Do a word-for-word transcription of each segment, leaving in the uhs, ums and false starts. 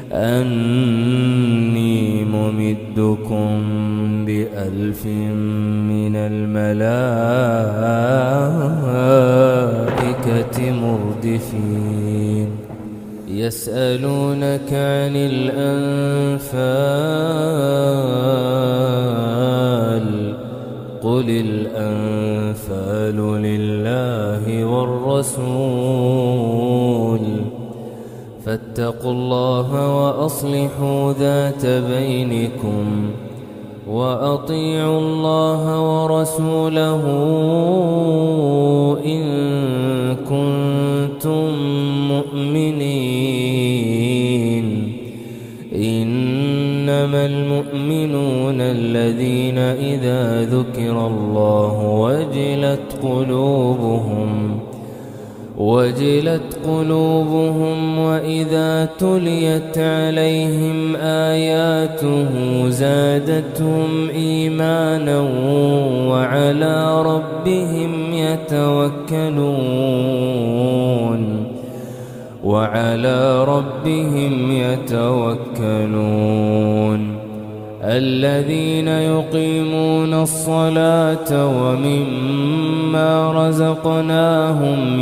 أني ممدكم بألف من الملائكة مردفين يسألونك عن الأنفال قل الأنفال لله والرسول فاتقوا الله وأصلحوا ذات بينكم وأطيعوا الله ورسوله إن كنتم مؤمنين إنما المؤمنون الذين إذا ذكر الله وجلت قلوبهم وجلت قلوبهم وإذا تليت عليهم آياته زادتهم إيمانا وعلى ربهم يتوكلون وعلى ربهم يتوكلون الذين يقيمون الصلاة ومما رزقناهم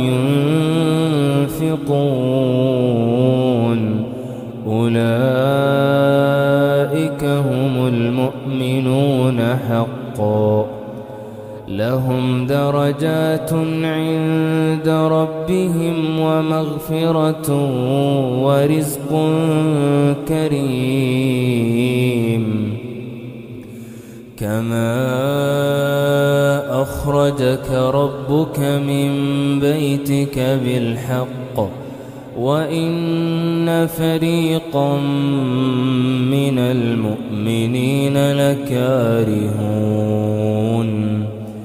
ينفقون أولئك هم المؤمنون حقا لهم درجات عند ربهم ومغفرة ورزق كريم كما أخرجك ربك من بيتك بالحق وإن فريقا من المؤمنين لكارهون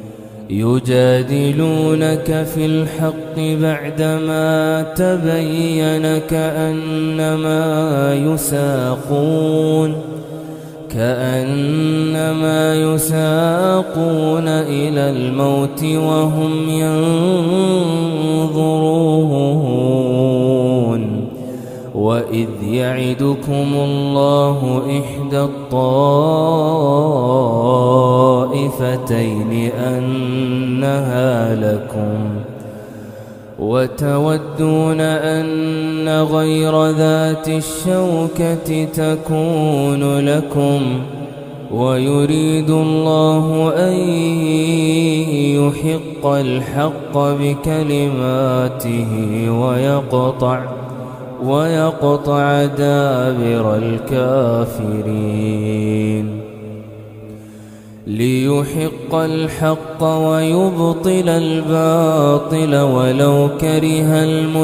يجادلونك في الحق بعدما تبين كأنما يساقون كأنما يساقون إلى الموت وهم ينظرون وإذ يعدكم الله إحدى الطائفتين أنها لكم وتودون أن غير ذات الشوكة تكون لكم ويريد الله أن يحق الحق بكلماته ويقطع ويقطع دابر الكافرين ليحق الحق ويبطل الباطل ولو كره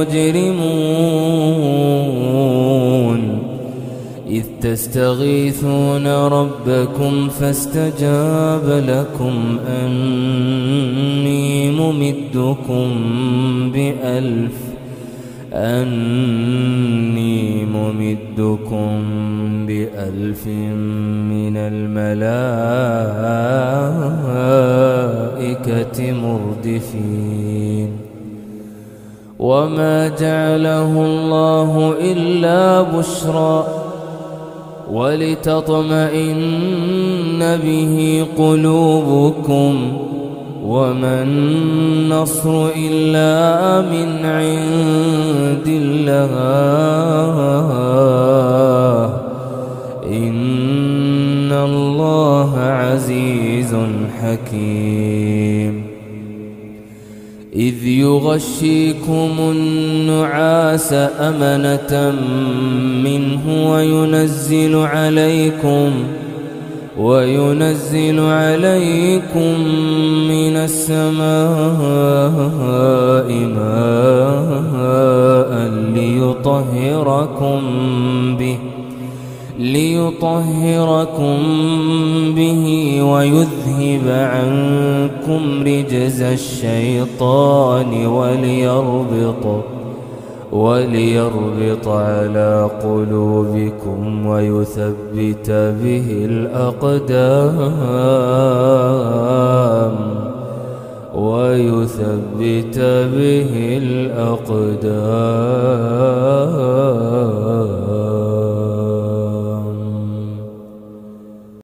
المجرمون إذ تستغيثون ربكم فاستجاب لكم أني ممدكم بألف أني ممدكم بألف من الملائكة مردفين وما جعله الله إلا بشرى ولتطمئن به قلوبكم وما النصر إلا من عند الله إن الله عزيز حكيم إذ يغشيكم النعاس أمنة منه وينزل عليكم وينزل عليكم من السماء ماء ليطهركم به ليطهركم به ويذهب عنكم رجز الشيطان وليربط وليربط على قلوبكم ويثبت به الأقدام ويثبت به الأقدام